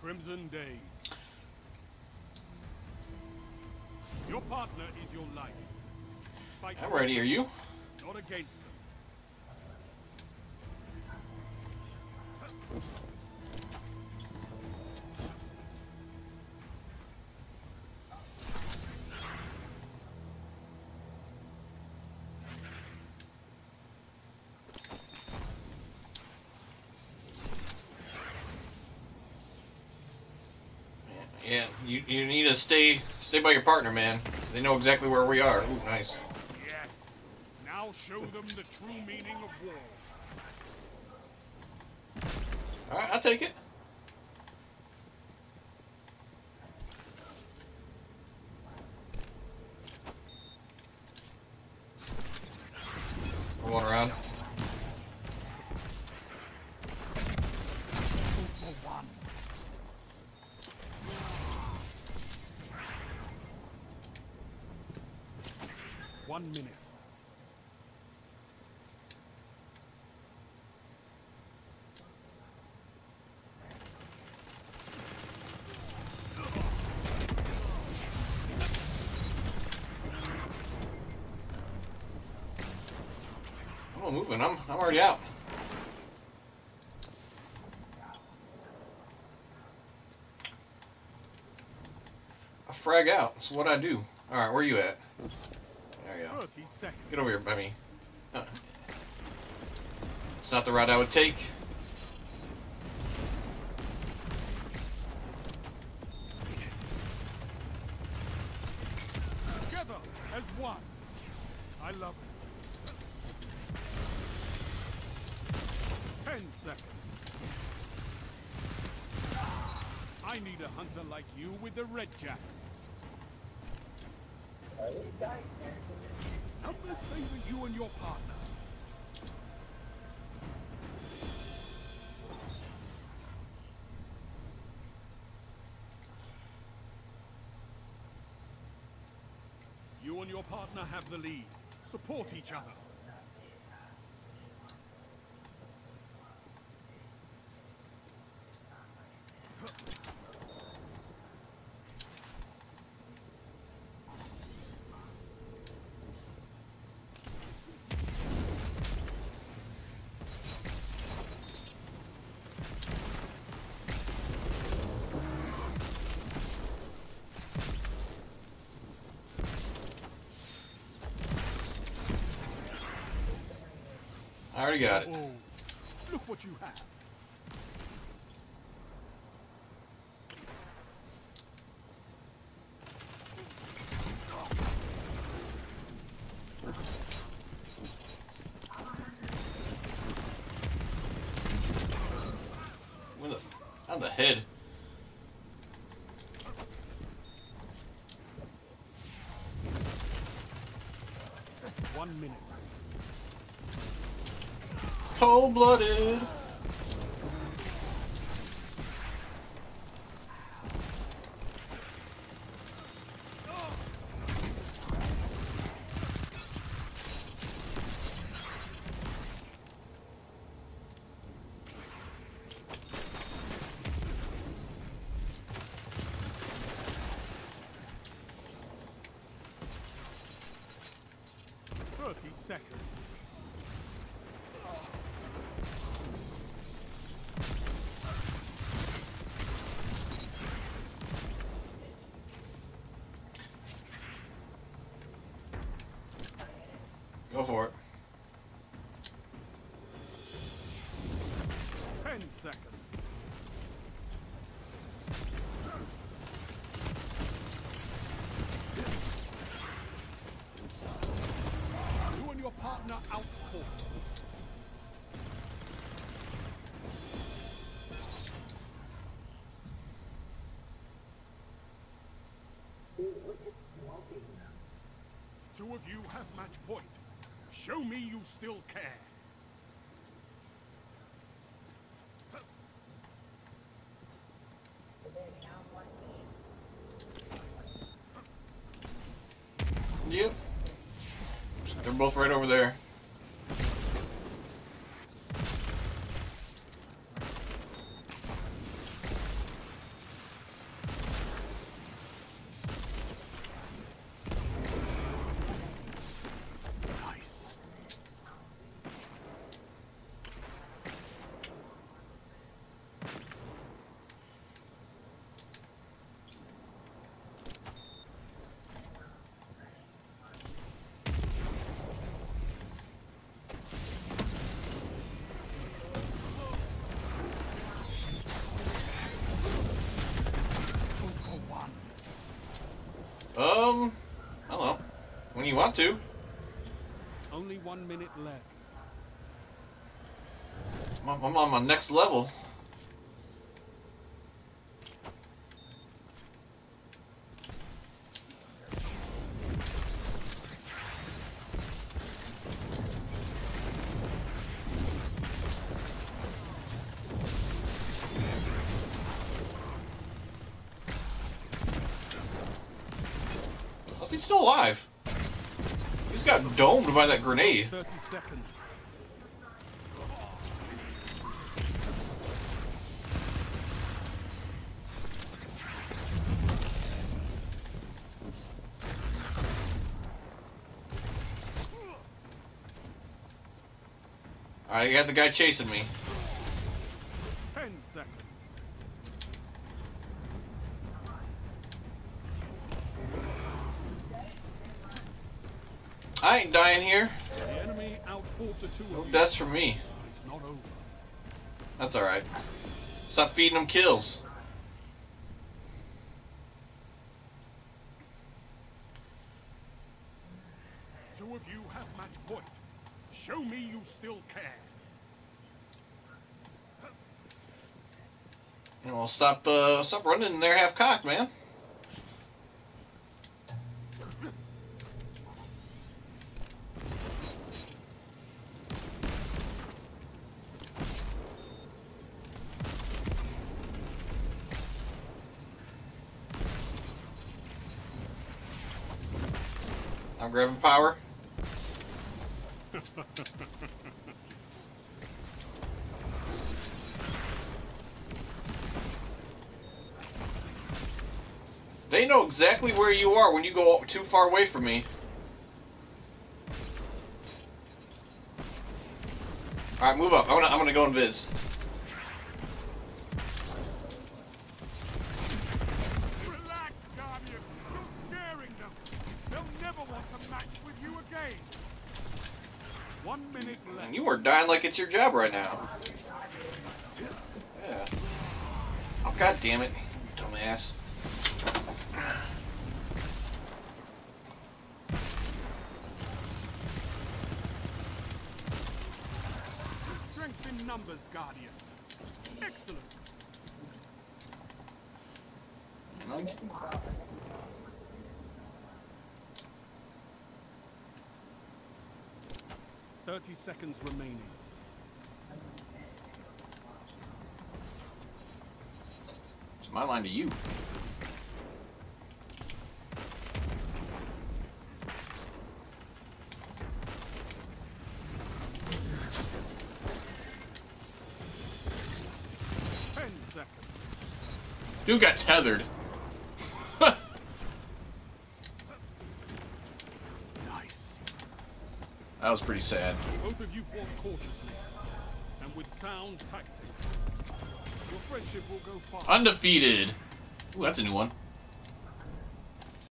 crimson days. Your partner is your life. Fight I'm ready, are you? not against them. Yeah, you need to stay by your partner, man. They know exactly where we are. Ooh, nice. Yes. Now show them the true meaning of war. All right, I'll take it. We're going around. One minute. I'm moving. I'm already out. I frag out. That's what I do. All right, where you at? There you go. 30 seconds. Get over here by me. It's not the route I would take. Together as one. I love it. 10 seconds. I need a hunter like you with the red jacks. Numbers favor you and your partner. You and your partner have the lead. Support each other. I already got it. Oh, look what you have. Where the? On the head. One minute. Cold-blooded. Seconds. Go for it. 10 seconds. You and your partner out court. Two of you have match point. Show me you still care. Yep. They're both right over there. I don't know. When you want to. Only 1 minute left. I'm on my next level. How's he still alive? He's got domed by that grenade. 30 seconds. Alright, you got the guy chasing me. 10 seconds. I ain't dying here. The enemy outfought the two No of you, deaths for me. but it's not over. That's alright. Stop feeding them kills. Two of you have match point. Show me you still care. You know, stop running in there half cocked, man. I'm grabbing power. They know exactly where you are when you go too far away from me. Alright, move up. I'm gonna go invis. Relax, Guardian. You're scaring them. They'll never want to match with you again. 1 minute left. And you are dying like it's your job right now. Yeah. Oh, god damn it. Dumbass. Strength in numbers, Guardian. Excellent. 30 seconds remaining. It's my line to you. Dude got tethered. Nice. That was pretty sad. Both of you fought cautiously and with sound tactics. Your friendship will go far. Undefeated. Ooh, that's a new one.